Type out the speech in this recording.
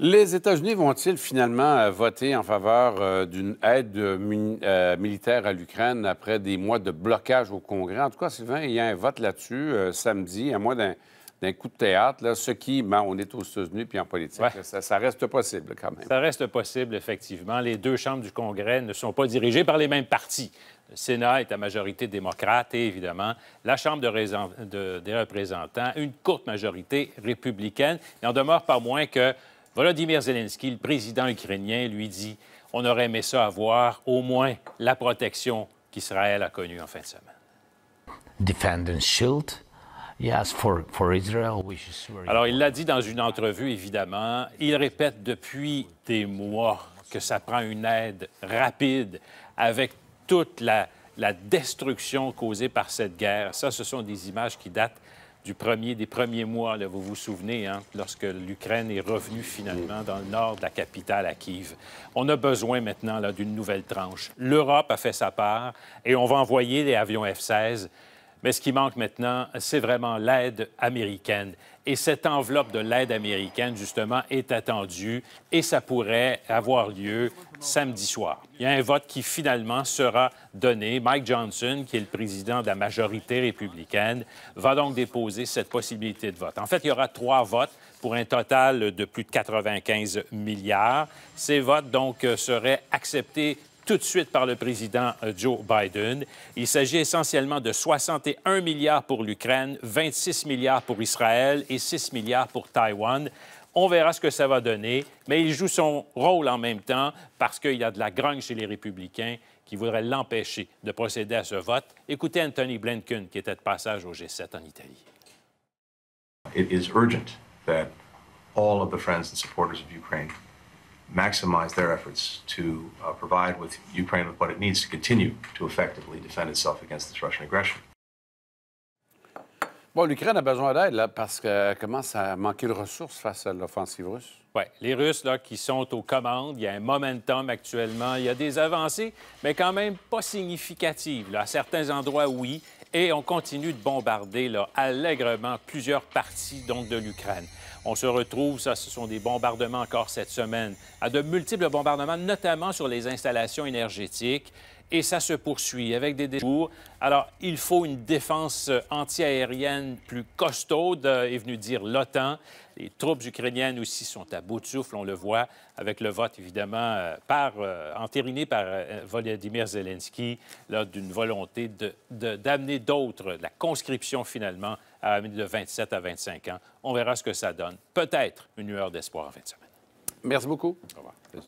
Les États-Unis vont-ils finalement voter en faveur d'une aide militaire à l'Ukraine après des mois de blocage au Congrès? En tout cas, Sylvain, il y a un vote là-dessus samedi, à moins d'un coup de théâtre, là, ce qui, on est aux États-Unis puis en politique, Ouais. là, ça reste possible quand même. Ça reste possible, effectivement. Les deux chambres du Congrès ne sont pas dirigées par les mêmes partis. Le Sénat est à majorité démocrate et, évidemment, la Chambre des représentants, une courte majorité républicaine. Il n'en demeure pas moins que Volodymyr Zelensky, le président ukrainien, lui dit « On aurait aimé ça avoir au moins la protection qu'Israël a connue en fin de semaine. » Defend and shield. Yes, for Israel, Alors, il l'a dit dans une entrevue, évidemment. Il répète depuis des mois que ça prend une aide rapide avec toute la destruction causée par cette guerre. Ça, ce sont des images qui datent des premiers mois, là, vous vous souvenez, hein, lorsque l'Ukraine est revenue finalement dans le nord de la capitale, à Kiev. On a besoin maintenant d'une nouvelle tranche. L'Europe a fait sa part et on va envoyer les avions F-16. Mais ce qui manque maintenant, c'est vraiment l'aide américaine. Et cette enveloppe de l'aide américaine, justement, est attendue et ça pourrait avoir lieu samedi soir. Il y a un vote qui, finalement, sera donné. Mike Johnson, qui est le président de la majorité républicaine, va donc déposer cette possibilité de vote. En fait, il y aura 3 votes pour un total de plus de 95 milliards. Ces votes, donc, seraient acceptés tout de suite par le président Joe Biden. Il s'agit essentiellement de 61 milliards pour l'Ukraine, 26 milliards pour Israël et 6 milliards pour Taïwan. On verra ce que ça va donner, mais il joue son rôle en même temps parce qu'il y a de la grogne chez les républicains qui voudraient l'empêcher de procéder à ce vote. Écoutez Anthony Blinken, qui était de passage au G7 en Italie. It is urgent that all of the friends and supporters of Ukraine maximize their efforts to provide with Ukraine with what it needs to continue to effectively defend itself against this Russian aggression. Bon, l'Ukraine a besoin d'aide là, parce qu'elle commence à manquer de ressources face à l'offensive russe. Oui, les Russes là, qui sont aux commandes, il y a un momentum actuellement, il y a des avancées, mais quand même pas significatives. Là. À certains endroits, oui, et on continue de bombarder là, allègrement plusieurs parties donc, de l'Ukraine. On se retrouve, ce sont des bombardements encore cette semaine, à de multiples bombardements, notamment sur les installations énergétiques. Et ça se poursuit avec des détours. Alors, il faut une défense antiaérienne plus costaude, est venu dire l'OTAN. Les troupes ukrainiennes aussi sont à bout de souffle, on le voit, avec le vote, évidemment, entériné par Volodymyr Zelensky, d'une volonté d'amener d'autres, la conscription, finalement, de 27 à 25 ans. On verra ce que ça donne. Peut-être une lueur d'espoir en fin de semaine. Merci beaucoup. Au revoir.